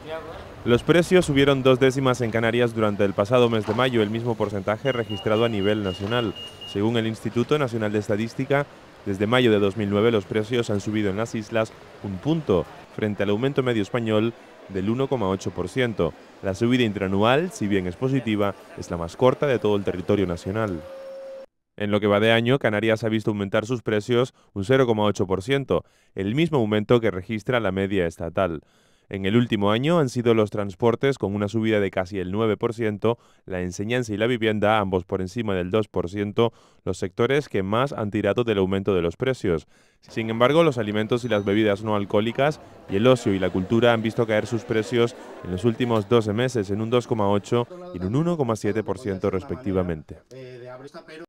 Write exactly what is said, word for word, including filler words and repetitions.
Los precios subieron dos décimas en Canarias durante el pasado mes de mayo, el mismo porcentaje registrado a nivel nacional. Según el Instituto Nacional de Estadística, desde mayo de dos mil nueve los precios han subido en las islas un punto, frente al aumento medio español del uno coma ocho por ciento. La subida interanual, si bien es positiva, es la más corta de todo el territorio nacional. En lo que va de año, Canarias ha visto aumentar sus precios un cero coma ocho por ciento, el mismo aumento que registra la media estatal. En el último año han sido los transportes con una subida de casi el nueve por ciento, la enseñanza y la vivienda, ambos por encima del dos por ciento, los sectores que más han tirado del aumento de los precios. Sin embargo, los alimentos y las bebidas no alcohólicas y el ocio y la cultura han visto caer sus precios en los últimos doce meses en un dos coma ocho y en un uno coma siete por ciento respectivamente.